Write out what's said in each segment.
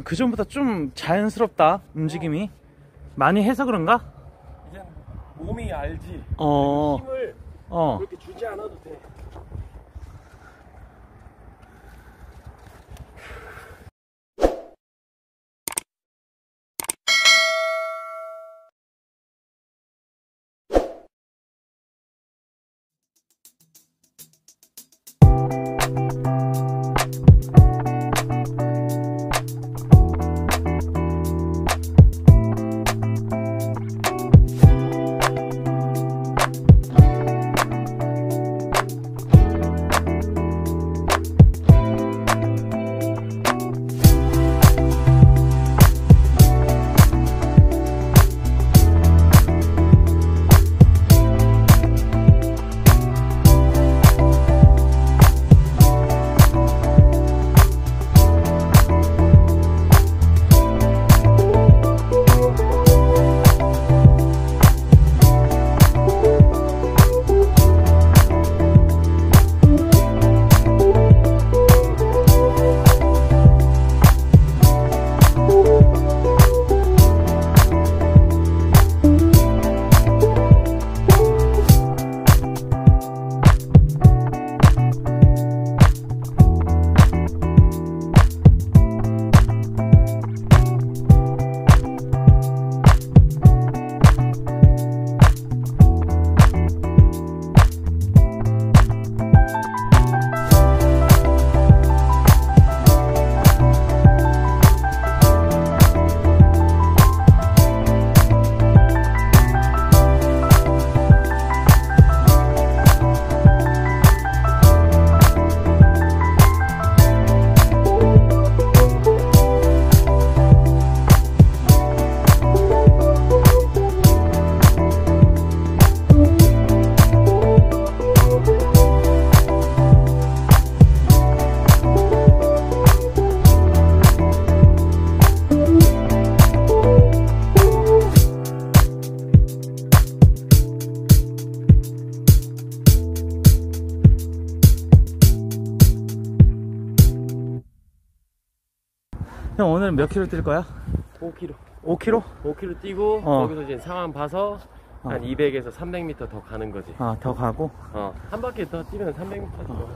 그전보다 좀 자연스럽다, 움직임이. 많이 해서 그런가? 이제 몸이 알지. 힘을 그렇게 주지 않아도 돼. 형 오늘 몇 킬로 뛸 거야? 5km. 5킬로? 5km 뛰고 거기서 이제 상황 봐서 한 200에서 300m 더 가는 거지. 더 가고? 한 바퀴 더 뛰면 300m 더.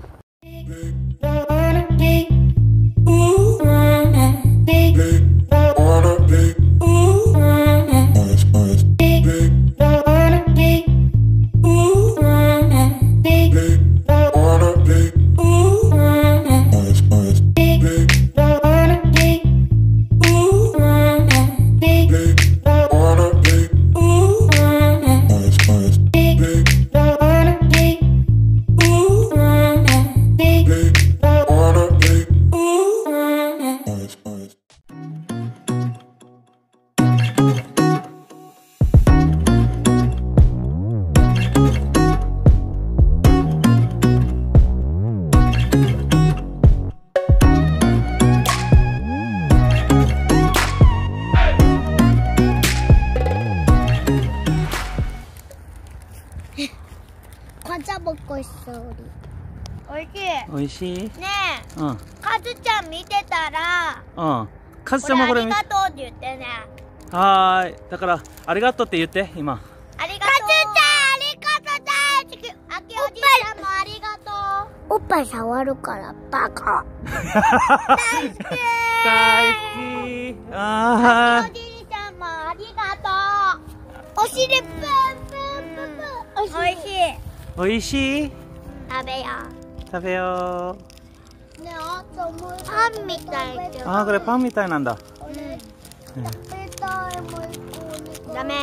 과자 먹고 있어 우리. 옳지? 오이시? 네. 카즈짱 밑에 따라. 카즈짱 먹으려면 아리가또って言ってね。 はい。だからありがとうって言って今。 ありがとう。カズちゃんありがとうだ。あきおじちゃんもありがとう。おっぱい触るからバカ。大好き。 大好き。 あきおじいちゃんもありがとう。お尻プンプンプンプン。おいしい。 おいしい？ 食べよう。 食べよう。 ね、あともうパンみたい。 これパンみたいなんだ。 食べたい。もう一個。ダメ。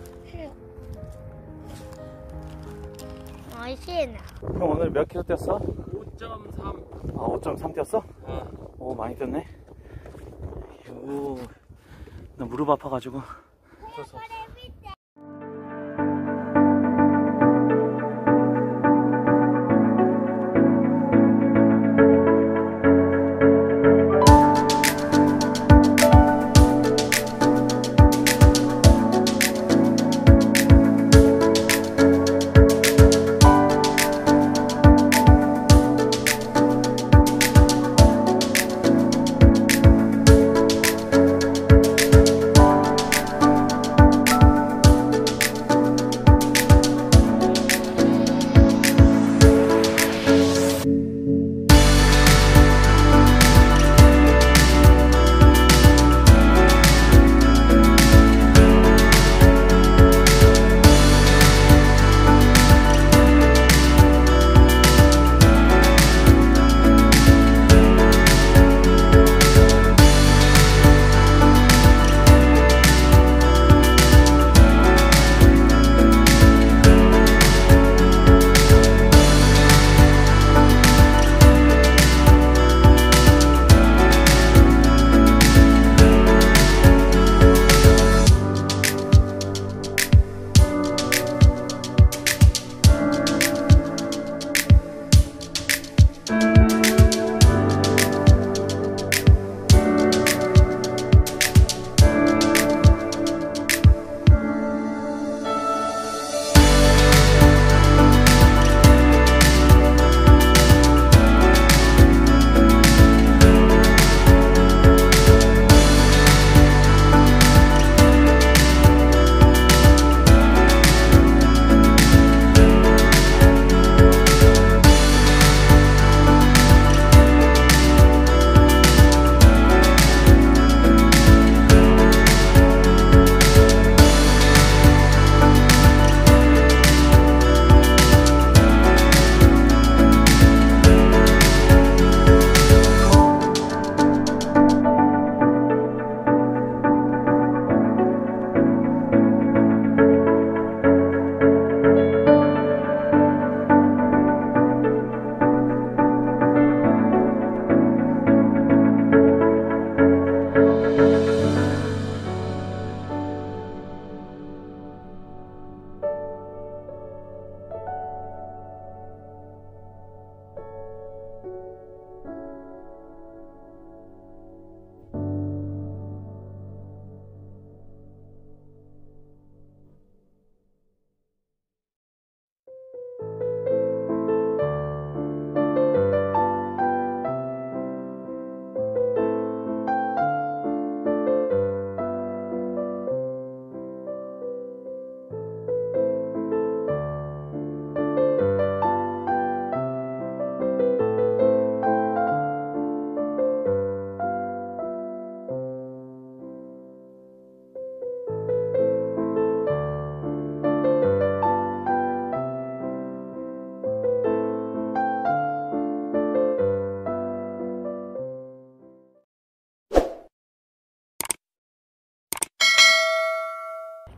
美味しいな。 형 오늘 몇 킬로 뛰었어? 5.3. 5.3 뛰었어? 오 많이 뛰었네. 나 무릎 아파가지고.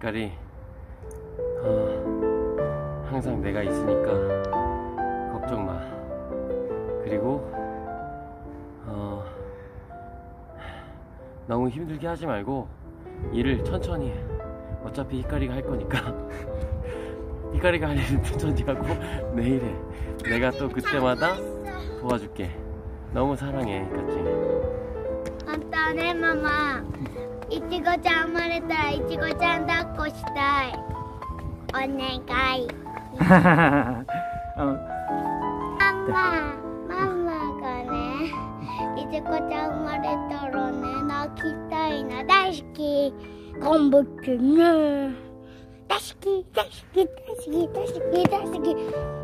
히카리, 항상 내가 있으니까 걱정 마. 그리고 너무 힘들게 하지 말고 일을 천천히 해. 어차피 히카리가 할 거니까 히카리가 할 일은 천천히 하고 내일 해. 내가 또 그때마다 도와줄게. 너무 사랑해, 히카치. 本当ねママ、いちごちゃん生まれたらいちごちゃん抱っこしたい。お願い。ママがね、いちごちゃん生まれたらね、泣きたいな。大好き。頑張ってね。大好き大好き大好き大好き大好き。